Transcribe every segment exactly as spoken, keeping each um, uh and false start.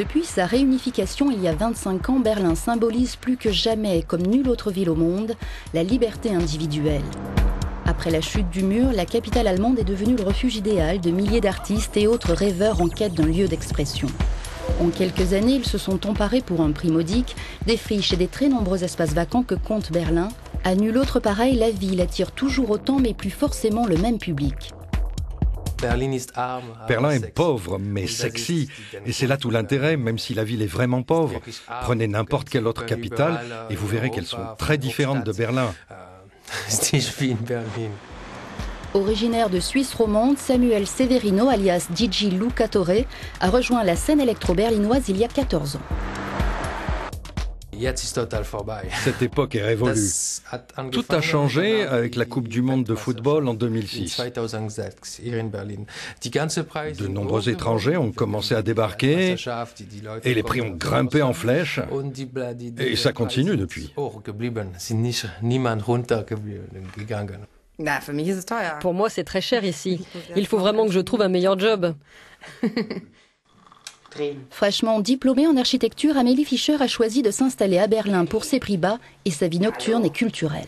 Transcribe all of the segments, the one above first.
Depuis sa réunification il y a vingt-cinq ans, Berlin symbolise plus que jamais, comme nulle autre ville au monde, la liberté individuelle. Après la chute du mur, la capitale allemande est devenue le refuge idéal de milliers d'artistes et autres rêveurs en quête d'un lieu d'expression. En quelques années, ils se sont emparés pour un prix modique des friches et des très nombreux espaces vacants que compte Berlin. À nul autre pareil, la ville attire toujours autant mais plus forcément le même public. Berlin est pauvre, mais sexy. Et c'est là tout l'intérêt, même si la ville est vraiment pauvre. Prenez n'importe quelle autre capitale et vous verrez qu'elles sont très différentes de Berlin. Originaire de Suisse romande, Samuel Severino, alias Gigi Lucatore, a rejoint la scène électro-berlinoise il y a quatorze ans. Cette époque est révolue. Tout a changé avec la Coupe du monde de football en deux mille six. De nombreux étrangers ont commencé à débarquer et les prix ont grimpé en flèche. Et ça continue depuis. Pour moi, c'est très cher ici. Il faut vraiment que je trouve un meilleur job. Fraîchement diplômée en architecture, Amélie Fischer a choisi de s'installer à Berlin pour ses prix bas et sa vie nocturne et culturelle.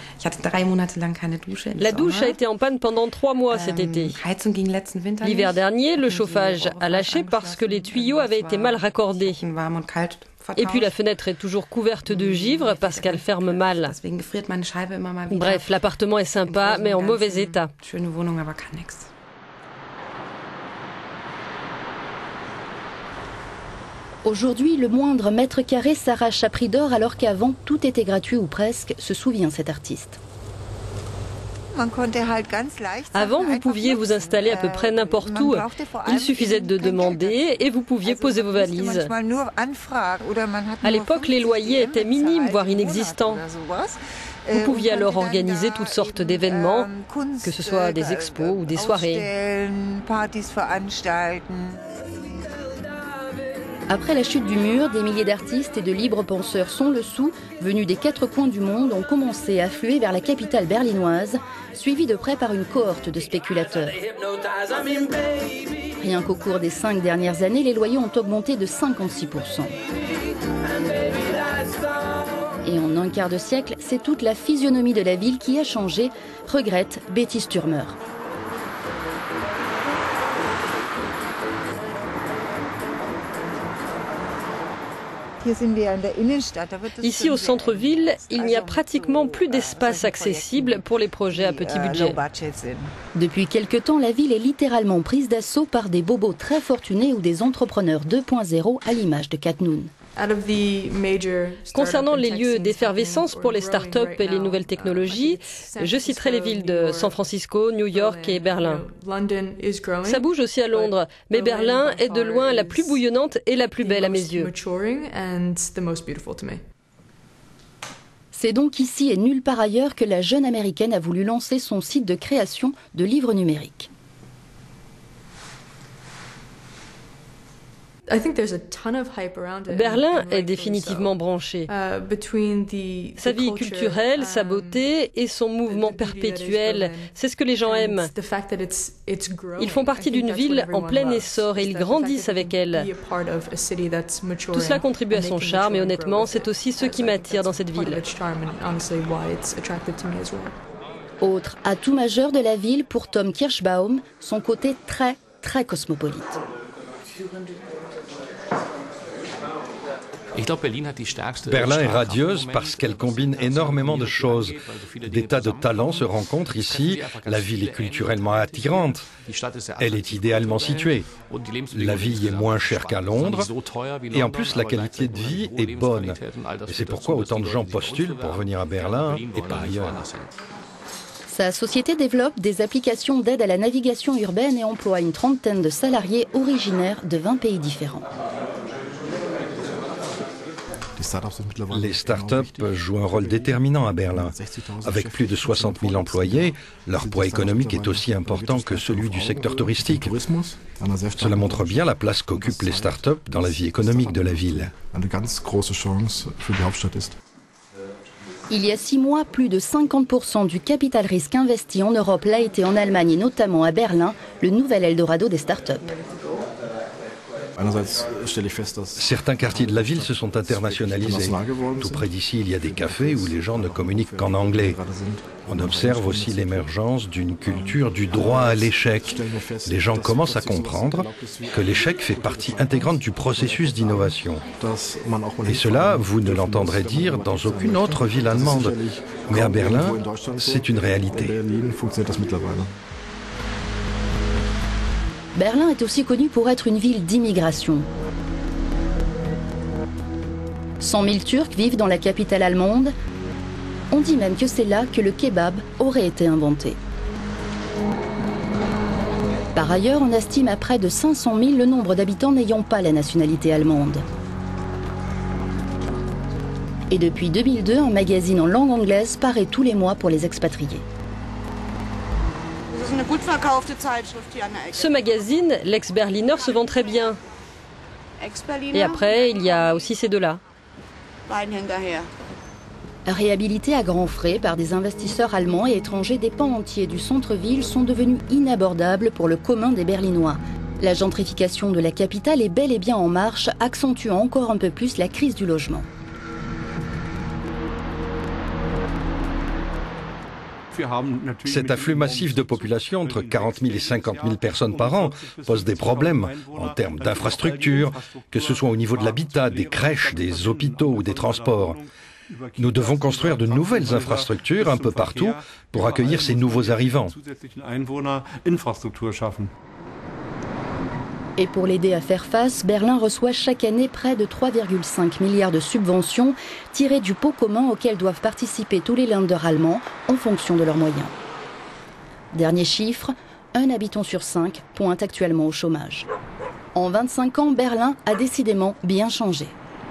La douche a été en panne pendant trois mois cet été. L'hiver dernier, le chauffage a lâché parce que les tuyaux avaient été mal raccordés. Et puis la fenêtre est toujours couverte de givre parce qu'elle ferme mal. Bref, l'appartement est sympa, mais en mauvais état. Aujourd'hui, le moindre mètre carré s'arrache à prix d'or alors qu'avant, tout était gratuit ou presque, se souvient cet artiste. Avant, vous pouviez vous installer à peu près n'importe où. Il suffisait de demander et vous pouviez poser vos valises. À l'époque, les loyers étaient minimes, voire inexistants. Vous pouviez alors organiser toutes sortes d'événements, que ce soit des expos ou des soirées. Après la chute du mur, des milliers d'artistes et de libres penseurs sans le sou, venus des quatre coins du monde, ont commencé à affluer vers la capitale berlinoise, suivis de près par une cohorte de spéculateurs. Rien qu'au cours des cinq dernières années, les loyers ont augmenté de cinquante-six pour cent. Et en un quart de siècle, c'est toute la physionomie de la ville qui a changé, regrette Betty Sturmer. Ici, au centre-ville, il n'y a pratiquement plus d'espace accessible pour les projets à petit budget. Depuis quelque temps, la ville est littéralement prise d'assaut par des bobos très fortunés ou des entrepreneurs deux point zéro à l'image de Cat Noon. Concernant les lieux d'effervescence pour les start-up et les nouvelles technologies, je citerai les villes de San Francisco, New York et Berlin. Ça bouge aussi à Londres, mais Berlin est de loin la plus bouillonnante et la plus belle à mes yeux. C'est donc ici et nulle part ailleurs que la jeune américaine a voulu lancer son site de création de livres numériques. Berlin est définitivement branché. Sa vie culturelle, sa beauté et son mouvement perpétuel, c'est ce que les gens aiment. Ils font partie d'une ville en plein essor et ils grandissent avec elle. Tout cela contribue à son charme et honnêtement, c'est aussi ce qui m'attire dans cette ville. Autre atout majeur de la ville pour Tom Kirschbaum, son côté très, très cosmopolite. Berlin est radieuse parce qu'elle combine énormément de choses. Des tas de talents se rencontrent ici. La ville est culturellement attirante. Elle est idéalement située. La vie y est moins chère qu'à Londres. Et en plus, la qualité de vie est bonne. Et c'est pourquoi autant de gens postulent pour venir à Berlin et pas ailleurs. Sa société développe des applications d'aide à la navigation urbaine et emploie une trentaine de salariés originaires de vingt pays différents. Les startups jouent un rôle déterminant à Berlin. Avec plus de soixante mille employés, leur poids économique est aussi important que celui du secteur touristique. Cela montre bien la place qu'occupent les startups dans la vie économique de la ville. Il y a six mois, plus de cinquante pour cent du capital risque investi en Europe l'a été en Allemagne et notamment à Berlin, le nouvel Eldorado des startups. Certains quartiers de la ville se sont internationalisés. Tout près d'ici, il y a des cafés où les gens ne communiquent qu'en anglais. On observe aussi l'émergence d'une culture du droit à l'échec. Les gens commencent à comprendre que l'échec fait partie intégrante du processus d'innovation. Et cela, vous ne l'entendrez dire dans aucune autre ville allemande. Mais à Berlin, c'est une réalité. Berlin est aussi connu pour être une ville d'immigration. cent mille Turcs vivent dans la capitale allemande. On dit même que c'est là que le kebab aurait été inventé. Par ailleurs, on estime à près de cinq cent mille le nombre d'habitants n'ayant pas la nationalité allemande. Et depuis deux mille deux, un magazine en langue anglaise paraît tous les mois pour les expatriés. Ce magazine, l'ex-Berliner, se vend très bien. Et après, il y a aussi ces deux-là. Réhabilités à grands frais par des investisseurs allemands et étrangers, des pans entiers du centre-ville sont devenus inabordables pour le commun des Berlinois. La gentrification de la capitale est bel et bien en marche, accentuant encore un peu plus la crise du logement. Cet afflux massif de population, entre quarante mille et cinquante mille personnes par an, pose des problèmes en termes d'infrastructures, que ce soit au niveau de l'habitat, des crèches, des hôpitaux ou des transports. Nous devons construire de nouvelles infrastructures un peu partout pour accueillir ces nouveaux arrivants. Et pour l'aider à faire face, Berlin reçoit chaque année près de trois virgule cinq milliards de subventions tirées du pot commun auquel doivent participer tous les Länder allemands en fonction de leurs moyens. Dernier chiffre, un habitant sur cinq pointe actuellement au chômage. En vingt-cinq ans, Berlin a décidément bien changé.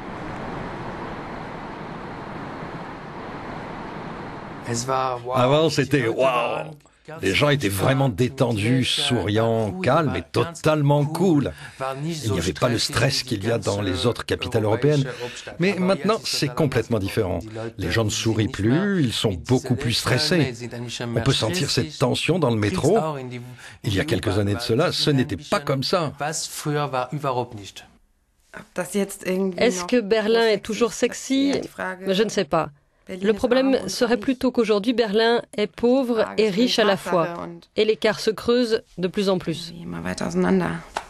Avant, c'était waouh! Les gens étaient vraiment détendus, souriants, calmes et totalement cool. Il n'y avait pas le stress qu'il y a dans les autres capitales européennes. Mais maintenant, c'est complètement différent. Les gens ne sourient plus, ils sont beaucoup plus stressés. On peut sentir cette tension dans le métro. Il y a quelques années de cela, ce n'était pas comme ça. Est-ce que Berlin est toujours sexy? Je ne sais pas. Le problème serait plutôt qu'aujourd'hui, Berlin est pauvre et riche à la fois. Et l'écart se creuse de plus en plus.